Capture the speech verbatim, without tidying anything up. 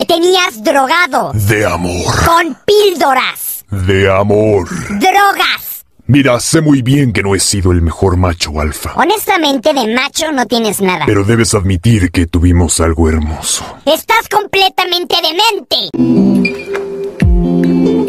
tenías drogado. De amor. Con píldoras. De amor. Drogas. Mira, sé muy bien que no he sido el mejor macho alfa. Honestamente, de macho no tienes nada. Pero debes admitir que tuvimos algo hermoso. Estás completamente demente.